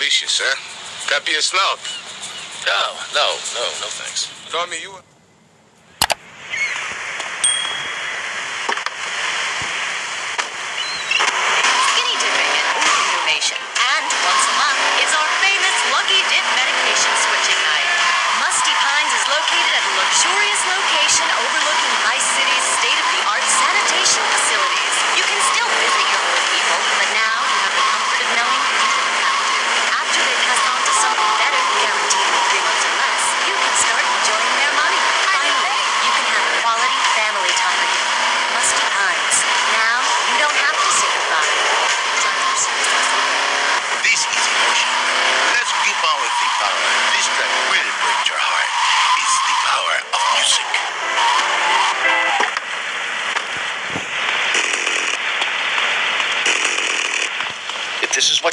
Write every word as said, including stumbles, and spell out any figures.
delicious, huh? Peppy or snout? No, no, no, no thanks. Told me you were... Skinny dipping and organ donation. And once a month is our famous Lucky Dip medication switching night. Musty Pines is located at a luxurious location overlooking Vice City's state-of-the-art sanitation facilities. You can still visit your old people, but now you have the comfort of knowing you don't have to. After they pass on to something better, guaranteed in three months or less, you can start enjoying their money. Finally, you can have quality family time again. Musty Pines. Now, you don't have to say goodbye. This is emotion. Let's give power the power. This track will break your heart. It's the power of music. If this is what